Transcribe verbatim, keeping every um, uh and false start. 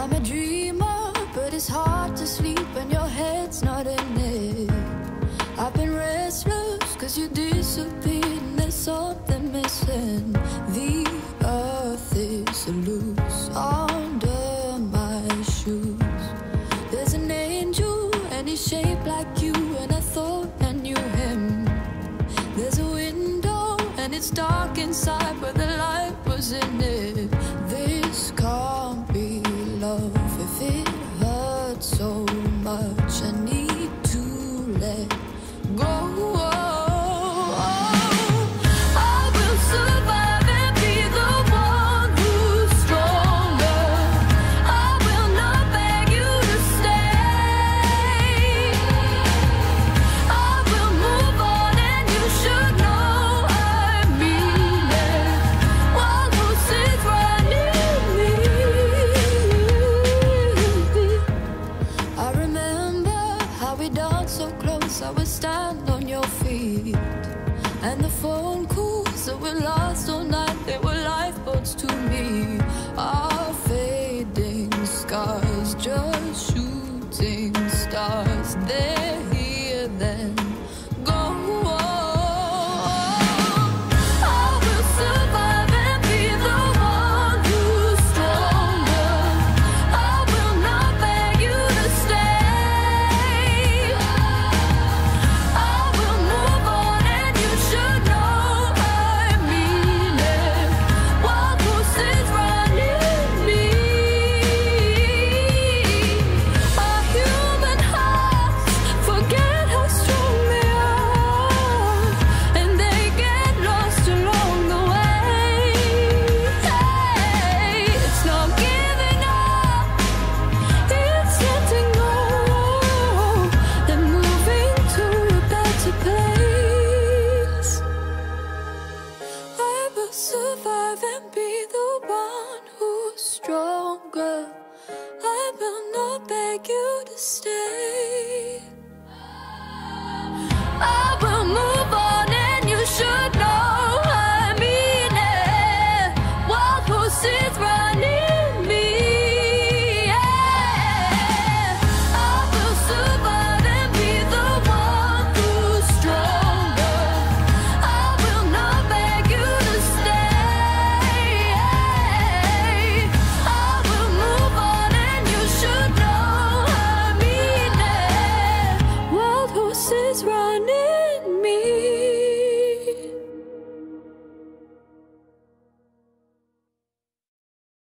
I'm a dreamer, but it's hard to sleep when your head's not in it. I've been restless cause you disappeared and there's something missing. The earth is loose under my shoes. There's an angel and he's shaped like you, and I thought I knew him. There's a window and it's dark inside, but the light was in it. This can't be love if it hurts so much. I need to let go. I will survive and be the one who's stronger. I will not beg you to stay. I will move on and you should know I mean it. While lucid's running me, I remember how we danced so close. I would stand on your feet, and the phone calls that were lost all night, they were lifeboats to me. Our fading scars, just shooting stars. They're here then gone. I will survive and be the one who's stronger. I will not beg you to stay. I will move on and you should know I mean it. While lucid's running me, our human hearts forget how strong they are, and they get lost along the way. Hey, it's not giving up, it's letting go, then moving to a better place. I will survive and be the one who's stronger. I will not beg you to stay. I will